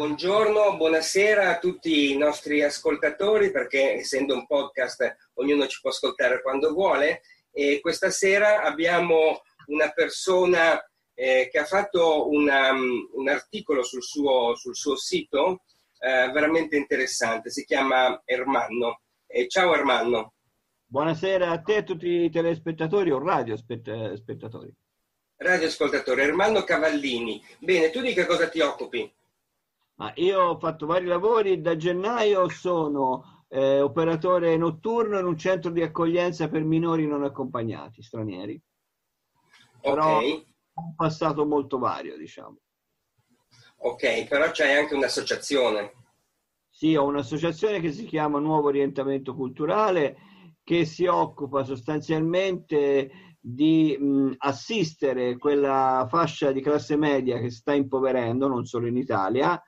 Buongiorno, buonasera a tutti i nostri ascoltatori, perché essendo un podcast ognuno ci può ascoltare quando vuole, e questa sera abbiamo una persona che ha fatto un articolo sul suo sito veramente interessante, si chiama Ermanno. Ciao Ermanno. Buonasera a te e a tutti i telespettatori o radiospettatori. Radioascoltatore, Ermanno Cavallini. Bene, tu di che cosa ti occupi? Ma io ho fatto vari lavori, da gennaio sono operatore notturno in un centro di accoglienza per minori non accompagnati, stranieri. Però Ok. un passato molto vario, diciamo. Ok, però c'hai anche un'associazione. Sì, ho un'associazione che si chiama Nuovo Orientamento Culturale, che si occupa sostanzialmente di assistere quella fascia di classe media che si sta impoverendo, non solo in Italia,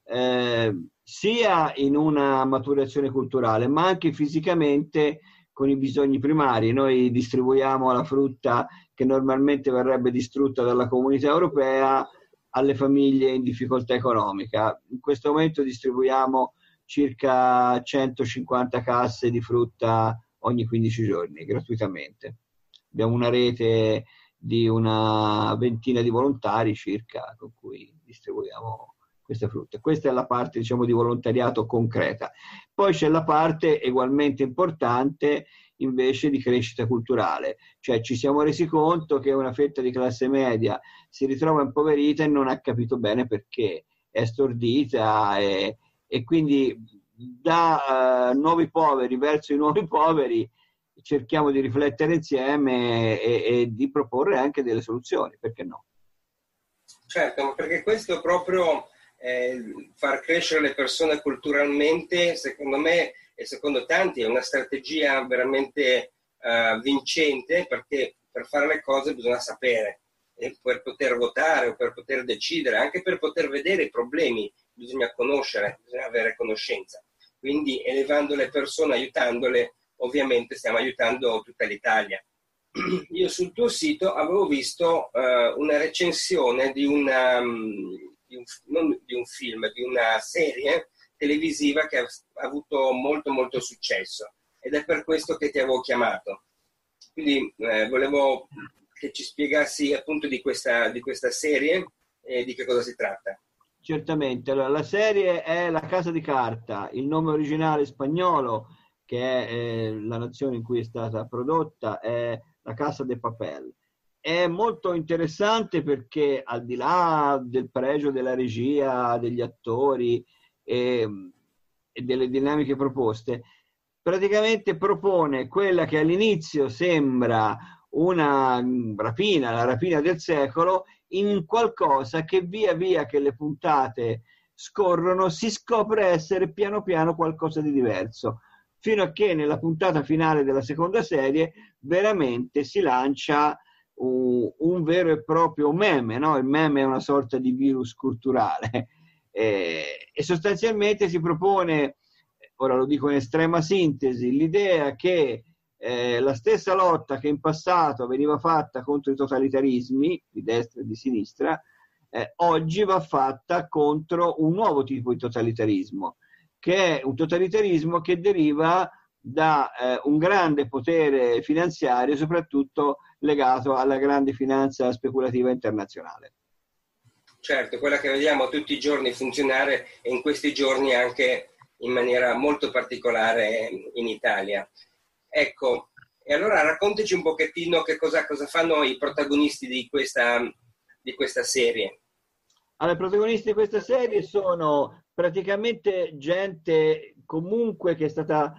sia in una maturazione culturale, ma anche fisicamente con i bisogni primari. Noi distribuiamo la frutta che normalmente verrebbe distrutta dalla Comunità Europea alle famiglie in difficoltà economica. In questo momento distribuiamo circa 150 casse di frutta ogni 15 giorni, gratuitamente. Abbiamo una rete di una ventina di volontari circa con cui distribuiamo queste frutte. Questa è la parte, diciamo, di volontariato concreta. Poi c'è la parte ugualmente importante invece di crescita culturale, cioè ci siamo resi conto che una fetta di classe media si ritrova impoverita e non ha capito bene perché, è stordita e quindi da nuovi poveri verso i nuovi poveri cerchiamo di riflettere insieme e di proporre anche delle soluzioni, perché no? Certo, perché questo proprio far crescere le persone culturalmente, secondo me e secondo tanti, è una strategia veramente vincente, perché per fare le cose bisogna sapere, e per poter votare o per poter decidere, anche per poter vedere i problemi, bisogna conoscere, bisogna avere conoscenza. Quindi elevando le persone, aiutandole, ovviamente stiamo aiutando tutta l'Italia. Io sul tuo sito avevo visto una recensione non di un film, di una serie televisiva che ha avuto molto successo, ed è per questo che ti avevo chiamato. Quindi volevo che ci spiegassi appunto di questa serie e di che cosa si tratta. Certamente, allora, la serie è La Casa di Carta, il nome originale spagnolo, che è la nazione in cui è stata prodotta, è La Casa de Papel. È molto interessante perché al di là del pregio della regia, degli attori e delle dinamiche proposte, praticamente propone quella che all'inizio sembra una rapina, la rapina del secolo, in qualcosa che via via che le puntate scorrono si scopre essere piano piano qualcosa di diverso, fino a che nella puntata finale della seconda serie veramente si lancia un vero e proprio meme, no? Il meme è una sorta di virus culturale e sostanzialmente si propone, ora lo dico in estrema sintesi, l'idea che la stessa lotta che in passato veniva fatta contro i totalitarismi di destra e di sinistra, oggi va fatta contro un nuovo tipo di totalitarismo, che è un totalitarismo che deriva da un grande potere finanziario, soprattutto legato alla grande finanza speculativa internazionale. Certo, quella che vediamo tutti i giorni funzionare, e in questi giorni anche in maniera molto particolare in Italia. Ecco, e allora raccontaci un pochettino che cosa fanno i protagonisti di questa serie. Allora, i protagonisti di questa serie sono praticamente gente comunque che è stata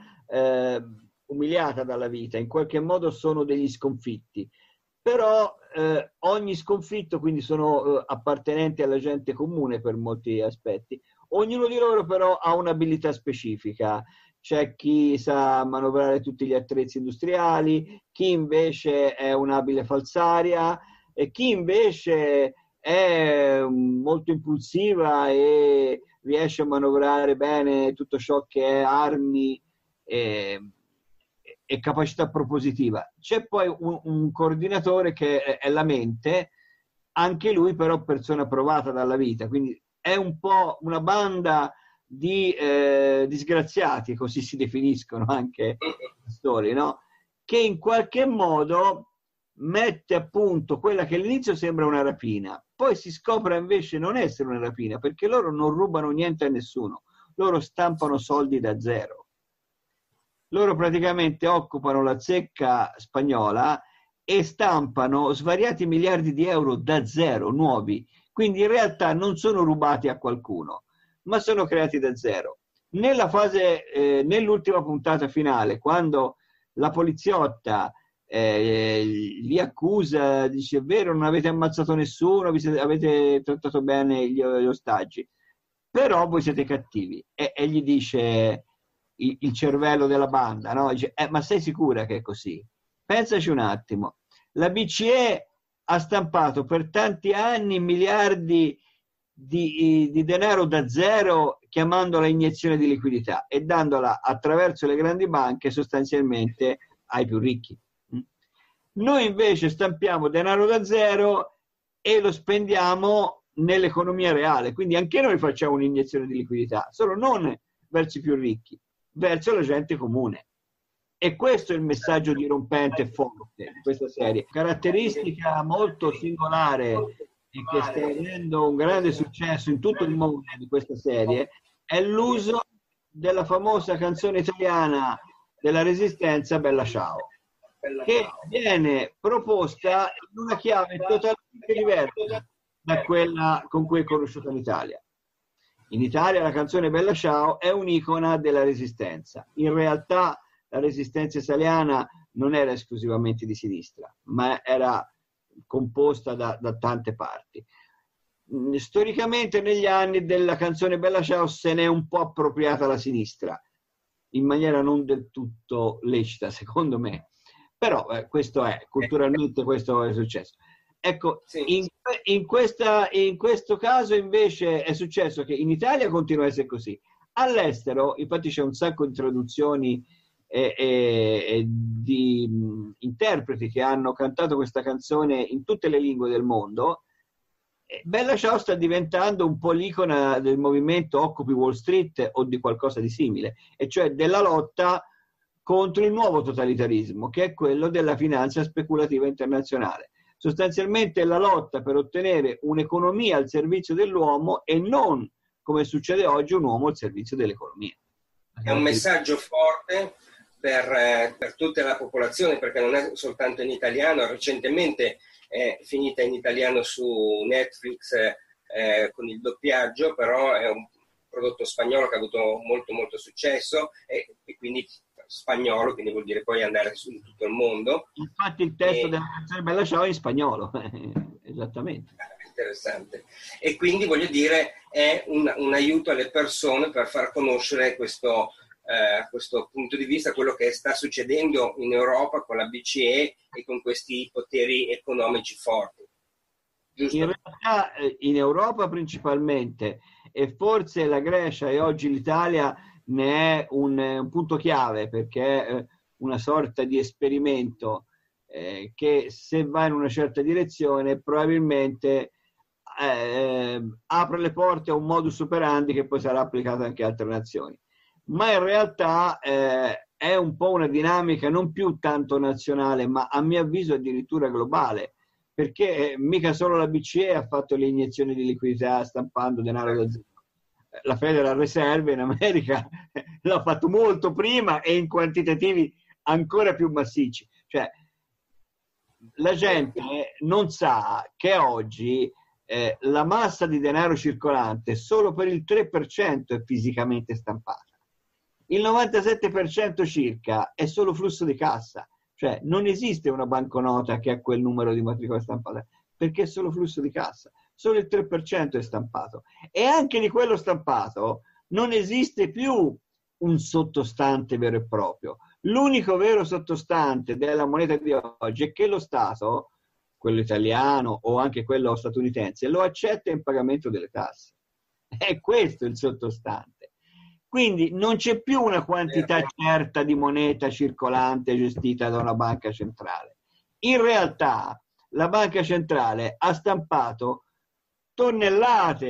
umiliata dalla vita, in qualche modo sono degli sconfitti, però ogni sconfitto, quindi sono appartenenti alla gente comune per molti aspetti, ognuno di loro però ha un'abilità specifica. C'è chi sa manovrare tutti gli attrezzi industriali, chi invece è un'abile falsaria e chi invece è molto impulsiva e riesce a manovrare bene tutto ciò che è armi e capacità propositiva. C'è poi un coordinatore che è la mente, anche lui però persona provata dalla vita, quindi è un po' una banda di disgraziati, così si definiscono anche i pastori, no? Che in qualche modo mette a punto quella che all'inizio sembra una rapina, poi si scopre invece non essere una rapina, perché loro non rubano niente a nessuno, loro stampano soldi da zero. Loro praticamente occupano la zecca spagnola e stampano svariati miliardi di euro da zero, nuovi. Quindi in realtà non sono rubati a qualcuno, ma sono creati da zero. Nella fase, nell'ultima puntata finale, quando la poliziotta li accusa, dice: è vero, non avete ammazzato nessuno, avete trattato bene gli ostaggi, però voi siete cattivi. E gli dice il cervello della banda, no? Dice: ma sei sicura che è così? Pensaci un attimo. La BCE ha stampato per tanti anni miliardi di denaro da zero, chiamandola iniezione di liquidità e dandola attraverso le grandi banche sostanzialmente ai più ricchi. Noi invece stampiamo denaro da zero e lo spendiamo nell'economia reale, quindi anche noi facciamo un'iniezione di liquidità, solo non verso i più ricchi, verso la gente comune. E questo è il messaggio dirompente e forte di questa serie. Caratteristica molto singolare e che sta avendo un grande successo in tutto il mondo di questa serie è l'uso della famosa canzone italiana della Resistenza, Bella Ciao, che viene proposta in una chiave totalmente diversa da quella con cui è conosciuta in Italia. In Italia la canzone Bella Ciao è un'icona della Resistenza. In realtà la Resistenza italiana non era esclusivamente di sinistra, ma era composta da tante parti. Storicamente negli anni della canzone Bella Ciao se n'è un po' appropriata la sinistra, in maniera non del tutto lecita, secondo me. Però questo è, culturalmente questo è successo. Ecco, sì. in questo caso invece è successo che in Italia continua a essere così. All'estero, infatti c'è un sacco di traduzioni e di interpreti che hanno cantato questa canzone in tutte le lingue del mondo. Bella Ciao sta diventando un po' l'icona del movimento Occupi Wall Street o di qualcosa di simile, e cioè della lotta contro il nuovo totalitarismo, che è quello della finanza speculativa internazionale. Sostanzialmente la lotta per ottenere un'economia al servizio dell'uomo e non, come succede oggi, un uomo al servizio dell'economia. È un messaggio forte per tutta la popolazione, perché non è soltanto in italiano. Recentemente è finita in italiano su Netflix con il doppiaggio, però è un prodotto spagnolo che ha avuto molto successo e quindi spagnolo, quindi vuol dire poi andare su in tutto il mondo. Infatti il testo della canzone Bella Ciao è in spagnolo, esattamente. Interessante. E quindi voglio dire è un aiuto alle persone per far conoscere questo punto di vista, quello che sta succedendo in Europa con la BCE e con questi poteri economici forti. Giusto? In realtà in Europa principalmente, e forse la Grecia e oggi l'Italia ne è un punto chiave, perché è una sorta di esperimento che, se va in una certa direzione, probabilmente apre le porte a un modus operandi che poi sarà applicato anche a altre nazioni. Ma in realtà è un po' una dinamica non più tanto nazionale, ma a mio avviso addirittura globale, perché mica solo la BCE ha fatto le iniezioni di liquidità stampando denaro da zero. La Federal Reserve in America l'ha fatto molto prima e in quantitativi ancora più massicci. Cioè, la gente non sa che oggi la massa di denaro circolante solo per il 3% è fisicamente stampata. Il 97% circa è solo flusso di cassa, cioè non esiste una banconota che ha quel numero di matricola stampata, perché è solo flusso di cassa. Solo il 3% è stampato, e anche di quello stampato non esiste più un sottostante vero e proprio. L'unico vero sottostante della moneta di oggi è che lo Stato, quello italiano o anche quello statunitense, lo accetta in pagamento delle tasse. È questo il sottostante. Quindi non c'è più una quantità certa di moneta circolante gestita da una banca centrale. In realtà la banca centrale ha stampato tonnellate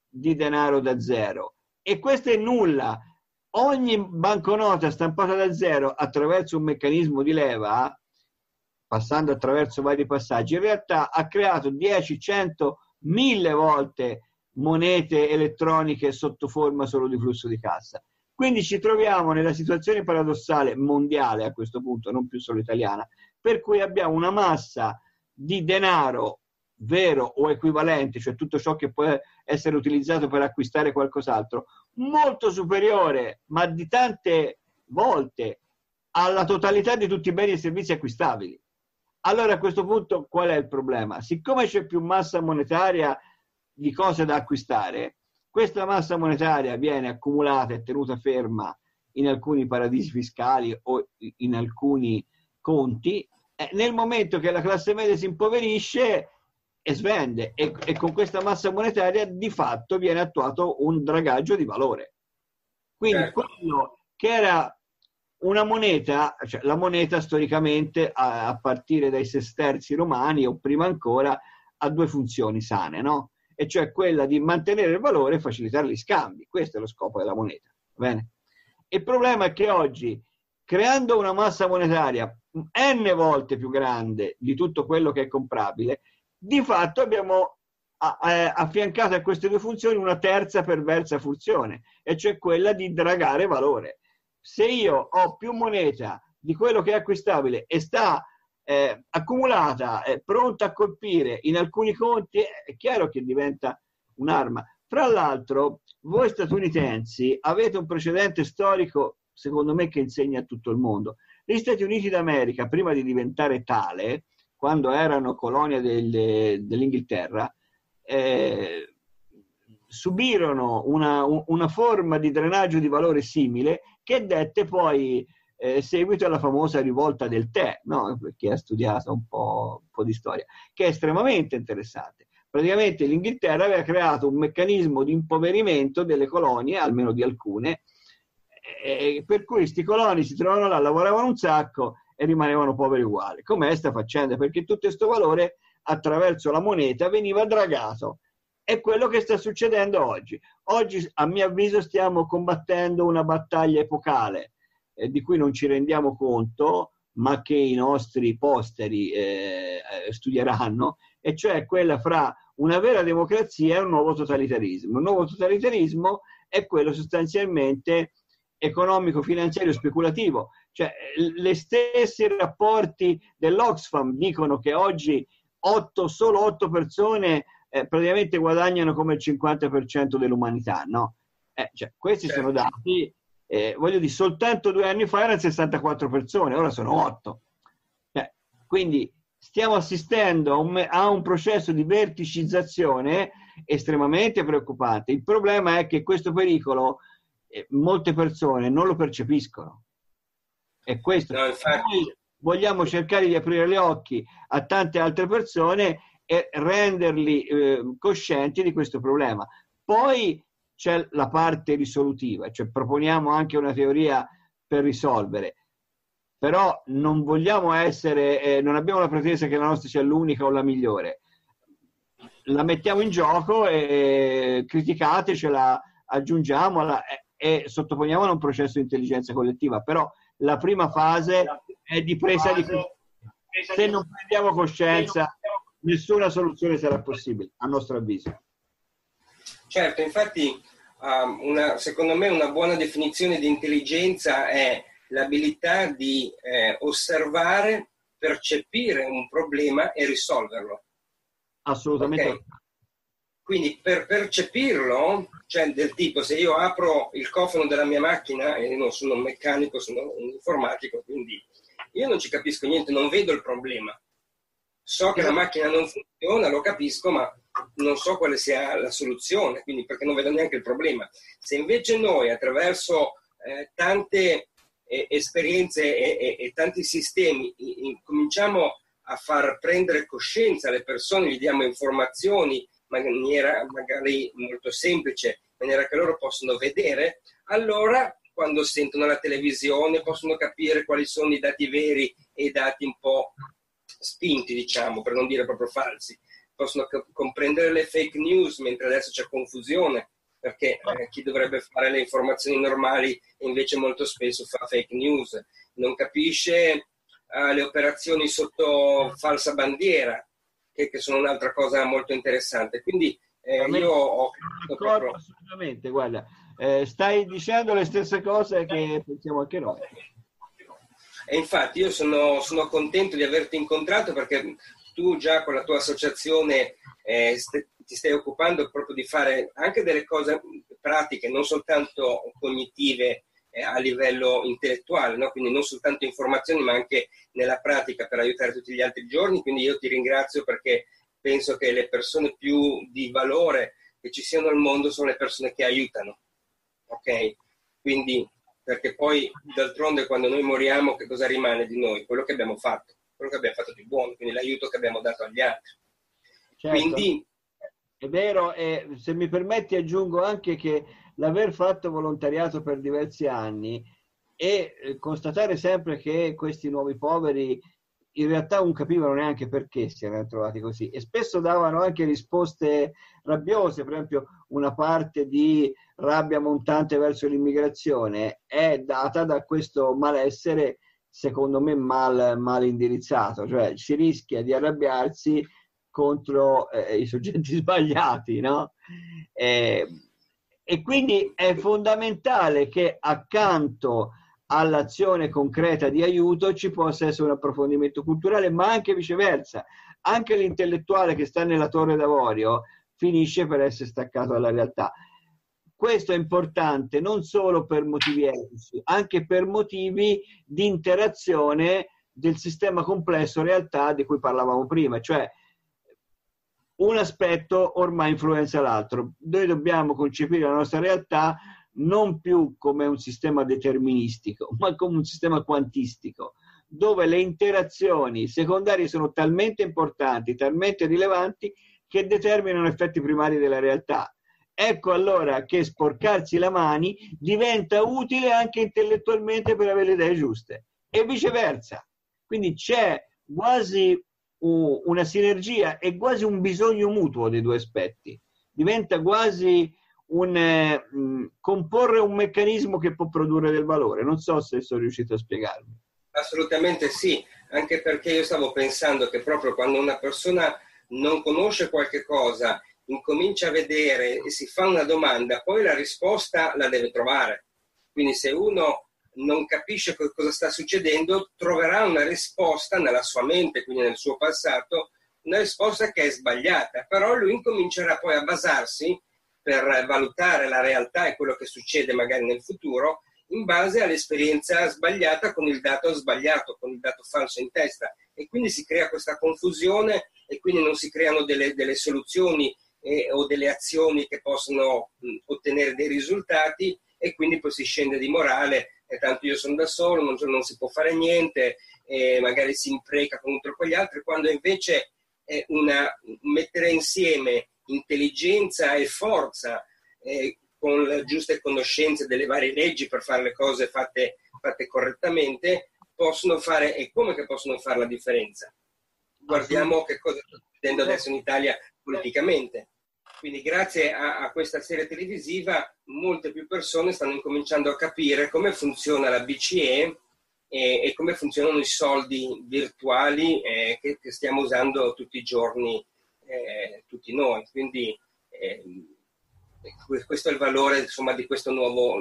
di denaro da zero. E questo è nulla. Ogni banconota stampata da zero attraverso un meccanismo di leva, passando attraverso vari passaggi, in realtà ha creato 10, 100, 1000 volte monete elettroniche sotto forma solo di flusso di cassa. Quindi ci troviamo nella situazione paradossale mondiale a questo punto, non più solo italiana, per cui abbiamo una massa di denaro vero o equivalente, cioè tutto ciò che può essere utilizzato per acquistare qualcos'altro, molto superiore, ma di tante volte, alla totalità di tutti i beni e servizi acquistabili. Allora a questo punto qual è il problema? Siccome c'è più massa monetaria di cose da acquistare, questa massa monetaria viene accumulata e tenuta ferma in alcuni paradisi fiscali o in alcuni conti, nel momento che la classe media si impoverisce e svende, e con questa massa monetaria di fatto viene attuato un dragaggio di valore. Quindi quello che era una moneta, cioè la moneta storicamente a partire dai sesterzi romani o prima ancora ha due funzioni sane, no? E cioè quella di mantenere il valore e facilitare gli scambi. Questo è lo scopo della moneta. Bene? Il problema è che oggi, creando una massa monetaria n volte più grande di tutto quello che è comprabile, di fatto abbiamo affiancato a queste due funzioni una terza perversa funzione, e cioè quella di dragare valore. Se io ho più moneta di quello che è acquistabile e sta accumulata, pronta a colpire in alcuni conti, è chiaro che diventa un'arma. Fra l'altro, voi statunitensi avete un precedente storico, secondo me, che insegna a tutto il mondo. Gli Stati Uniti d'America, prima di diventare tale, quando erano colonia dell'Inghilterra, subirono una forma di drenaggio di valore simile che dette poi seguito alla famosa rivolta del tè, no? Per chi ha studiato un po' di storia, che è estremamente interessante. Praticamente l'Inghilterra aveva creato un meccanismo di impoverimento delle colonie, almeno di alcune, per cui questi coloni si trovavano là, lavoravano un sacco e rimanevano poveri uguali. Com'è sta faccenda? Perché tutto questo valore attraverso la moneta veniva dragato. È quello che sta succedendo oggi. Oggi, a mio avviso, stiamo combattendo una battaglia epocale di cui non ci rendiamo conto, ma che i nostri posteri studieranno, e cioè quella fra una vera democrazia e un nuovo totalitarismo. Un nuovo totalitarismo è quello sostanzialmente economico, finanziario, speculativo. Cioè, le stessi rapporti dell'Oxfam dicono che oggi solo 8 persone praticamente guadagnano come il 50% dell'umanità, no? Cioè, questi sono dati, voglio dire, soltanto 2 anni fa erano 64 persone, ora sono 8. Quindi stiamo assistendo a un processo di verticizzazione estremamente preoccupante. Il problema è che questo pericolo molte persone non lo percepiscono. E questo, no, noi vogliamo cercare di aprire gli occhi a tante altre persone e renderli coscienti di questo problema. Poi c'è la parte risolutiva, cioè proponiamo anche una teoria per risolvere, però non vogliamo essere, non abbiamo la pretesa che la nostra sia l'unica o la migliore. La mettiamo in gioco e criticatecela, aggiungiamola e sottoponiamola a un processo di intelligenza collettiva, però la prima fase è di presa di coscienza. Se non prendiamo coscienza, nessuna soluzione sarà possibile, a nostro avviso. Certo, infatti secondo me una buona definizione di intelligenza è l'abilità di osservare, percepire un problema e risolverlo. Assolutamente. Okay? Quindi per percepirlo, cioè del tipo, se io apro il cofano della mia macchina, e non sono un meccanico, sono un informatico, quindi io non ci capisco niente, non vedo il problema. So che la macchina non funziona, lo capisco, ma non so quale sia la soluzione, quindi perché non vedo neanche il problema. Se invece noi attraverso tante esperienze e tanti sistemi cominciamo a far prendere coscienza alle persone, gli diamo informazioni in maniera magari molto semplice, in maniera che loro possono vedere, allora quando sentono la televisione possono capire quali sono i dati veri e i dati un po' spinti, diciamo, per non dire proprio falsi. possono comprendere le fake news, mentre adesso c'è confusione, perché chi dovrebbe fare le informazioni normali invece molto spesso fa fake news, non capisce le operazioni sotto falsa bandiera, che sono un'altra cosa molto interessante. Quindi io ho proprio... Assolutamente, guarda, stai dicendo le stesse cose che pensiamo anche noi. E infatti io sono contento di averti incontrato, perché tu già con la tua associazione ti stai occupando proprio di fare anche delle cose pratiche, non soltanto cognitive a livello intellettuale, no? Quindi non soltanto informazioni ma anche nella pratica per aiutare tutti gli altri giorni. Quindi io ti ringrazio, perché penso che le persone più di valore che ci siano al mondo sono le persone che aiutano, ok? Quindi, perché poi d'altronde quando noi moriamo che cosa rimane di noi? Quello che abbiamo fatto di buono, quindi l'aiuto che abbiamo dato agli altri. Certo, quindi è vero, e se mi permetti aggiungo anche che l'aver fatto volontariato per diversi anni e constatare sempre che questi nuovi poveri in realtà non capivano neanche perché si erano trovati così, e spesso davano anche risposte rabbiose. Per esempio, una parte di rabbia montante verso l'immigrazione è data da questo malessere, secondo me mal indirizzato, cioè si rischia di arrabbiarsi contro i soggetti sbagliati, no? E quindi è fondamentale che accanto all'azione concreta di aiuto ci possa essere un approfondimento culturale, ma anche viceversa. Anche l'intellettuale che sta nella torre d'avorio finisce per essere staccato dalla realtà. Questo è importante non solo per motivi etici, anche per motivi di interazione del sistema complesso realtà di cui parlavamo prima, cioè un aspetto ormai influenza l'altro. Noi dobbiamo concepire la nostra realtà non più come un sistema deterministico, ma come un sistema quantistico, dove le interazioni secondarie sono talmente importanti, talmente rilevanti, che determinano effetti primari della realtà. Ecco allora che sporcarsi le mani diventa utile anche intellettualmente per avere le idee giuste, e viceversa. Quindi c'è quasi una sinergia e quasi un bisogno mutuo dei due aspetti. Diventa quasi comporre un meccanismo che può produrre del valore. Non so se sono riuscito a spiegarmi. Assolutamente sì, anche perché io stavo pensando che proprio quando una persona non conosce qualche cosa, incomincia a vedere e si fa una domanda, poi la risposta la deve trovare. Quindi se uno non capisce cosa sta succedendo, troverà una risposta nella sua mente, quindi nel suo passato, una risposta che è sbagliata, però lui incomincerà poi a basarsi per valutare la realtà e quello che succede magari nel futuro in base all'esperienza sbagliata con il dato sbagliato, con il dato falso in testa, e quindi si crea questa confusione e quindi non si creano delle soluzioni o delle azioni che possono ottenere dei risultati, e quindi poi si scende di morale, e tanto io sono da solo, non si può fare niente, e magari si impreca contro quegli altri, quando invece è mettere insieme intelligenza e forza con le giuste conoscenze delle varie leggi per fare le cose fatte correttamente, possono fare, e come che possono fare la differenza. Guardiamo che cosa sta succedendo adesso in Italia politicamente. Quindi grazie a questa serie televisiva molte più persone stanno incominciando a capire come funziona la BCE e come funzionano i soldi virtuali che stiamo usando tutti i giorni, tutti noi. Quindi questo è il valore, insomma, di questo nuovo,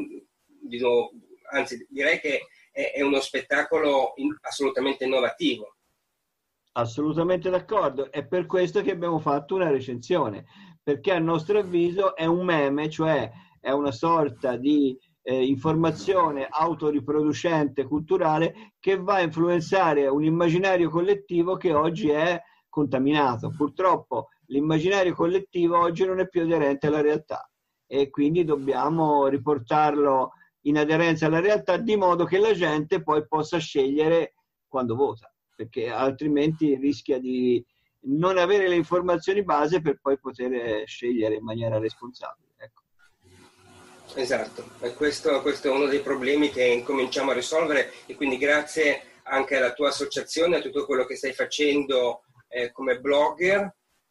anzi direi che è uno spettacolo assolutamente innovativo. Assolutamente d'accordo, è per questo che abbiamo fatto una recensione, perché a nostro avviso è un meme, cioè è una sorta di informazione autoriproducente culturale che va a influenzare un immaginario collettivo che oggi è contaminato. Purtroppo l'immaginario collettivo oggi non è più aderente alla realtà, e quindi dobbiamo riportarlo in aderenza alla realtà, di modo che la gente poi possa scegliere quando vota, perché altrimenti rischia di non avere le informazioni base per poi poter scegliere in maniera responsabile. Ecco. Esatto, e questo è uno dei problemi che incominciamo a risolvere, e quindi grazie anche alla tua associazione, a tutto quello che stai facendo come blogger,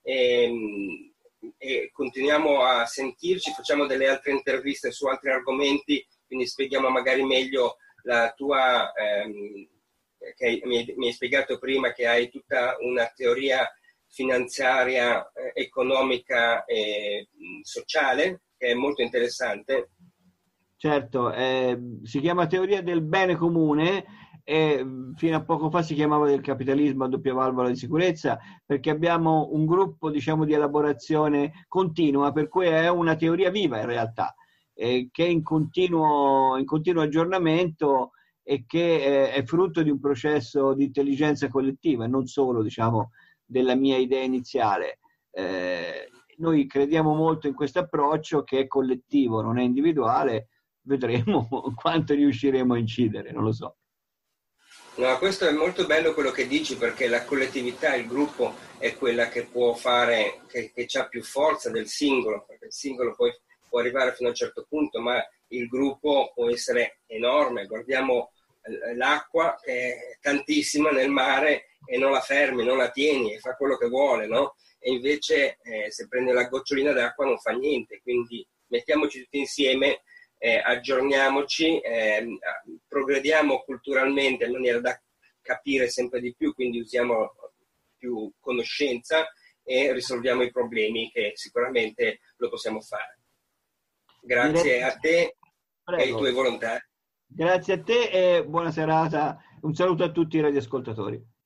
e continuiamo a sentirci, facciamo delle altre interviste su altri argomenti, quindi spieghiamo magari meglio la tua, che mi hai spiegato prima che hai tutta una teoria finanziaria, economica e sociale, che è molto interessante. Certo, si chiama teoria del bene comune e fino a poco fa si chiamava del capitalismo a doppia valvola di sicurezza, perché abbiamo un gruppo, diciamo, di elaborazione continua, per cui è una teoria viva in realtà, che è in continuo aggiornamento e che è frutto di un processo di intelligenza collettiva, non solo, diciamo, della mia idea iniziale. Noi crediamo molto in questo approccio che è collettivo, non è individuale. Vedremo quanto riusciremo a incidere, non lo so. No, questo è molto bello quello che dici, perché la collettività, il gruppo è quella che può fare, che ha più forza del singolo, perché il singolo poi può arrivare fino a un certo punto, ma il gruppo può essere enorme. Guardiamo l'acqua che è tantissima nel mare e non la fermi, non la tieni e fa quello che vuole, no? E invece se prende la gocciolina d'acqua non fa niente, quindi mettiamoci tutti insieme, aggiorniamoci, progrediamo culturalmente in maniera da capire sempre di più, quindi usiamo più conoscenza e risolviamo i problemi, che sicuramente lo possiamo fare. Grazie a te. Prego. E ai tuoi volontari. Grazie a te e buona serata. Un saluto a tutti i radioascoltatori.